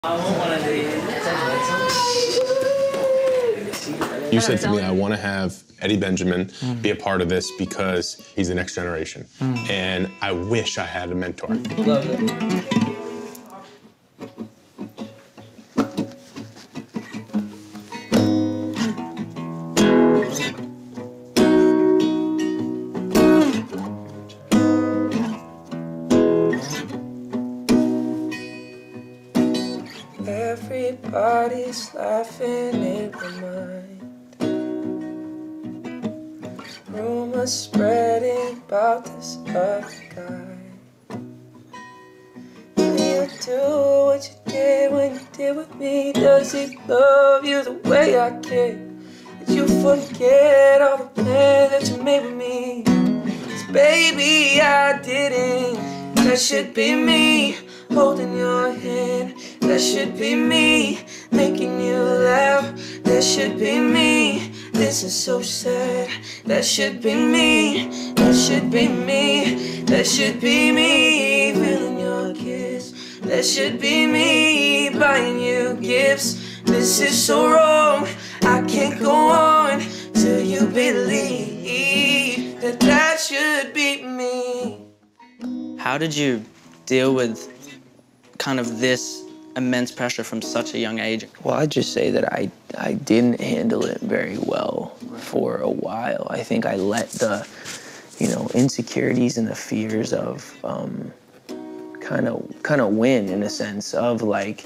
You said to me, I want to have Eddie Benjamin be a part of this because he's the next generation. And I wish I had a mentor. Love it. Everybody's laughing in my mind. Rumors spreading about this other guy. Will you do what you did when you did with me? Does he love you the way I care? Did you forget all the plans that you made with me? 'Cause baby, I didn't. That should be me holding your hand. That should be me making you laugh. That should be me. This is so sad. That should be me. That should be me. That should be me feeling your kiss. That should be me buying you gifts. This is so wrong. I can't go on till you believe that that should be me. How did you deal with kind of this immense pressure from such a young age? Well, I'd just say that I didn't handle it very well for a while. I think I let the, insecurities and the fears of kind of win, in a sense of like,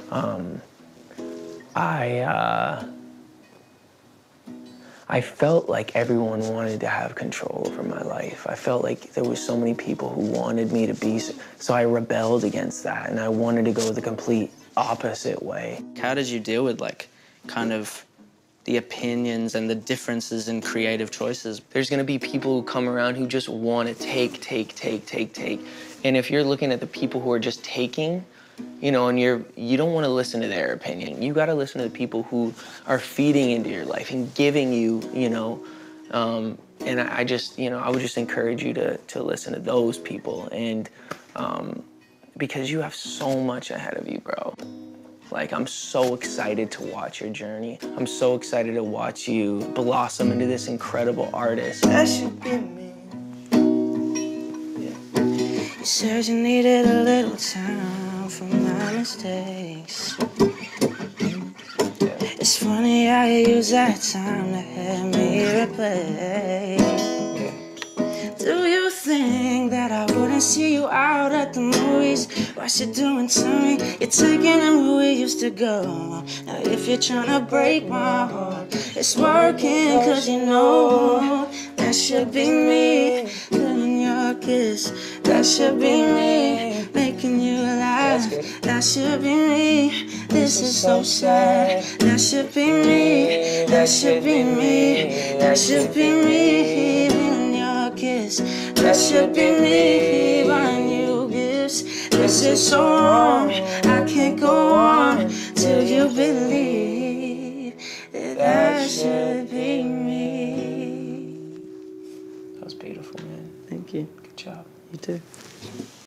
I felt like everyone wanted to have control over my life. I felt like there was so many people who wanted me to be, so I rebelled against that, and I wanted to go the complete opposite way. How did you deal with kind of the opinions and the differences in creative choices? There's gonna be people who come around who just want to take. And if you're looking at the people who are just taking, and you don't want to listen to their opinion. You got to listen to the people who are feeding into your life and giving you, and I just, I would just encourage you to listen to those people, and because you have so much ahead of you, bro. Like, I'm so excited to watch your journey. I'm so excited to watch you blossom into this incredible artist. That should be me. Yeah. You said you needed a little time for my mistakes. It's funny how you use that time to have me replay. Do you think that I wouldn't see you out at the movies? What you doing to me? You're taking them where we used to go. Now if you're trying to break my heart, it's working, 'cause you know that should be me, feeling your kiss. That should be me, making you laugh. That should be me. This is so sad. That should be me. That should be me. That should be me, feeling your kiss. That should be me buying you gifts. This is so wrong. I can't go on till you believe that that should be me. That was beautiful, man. Thank you. Good job. You too.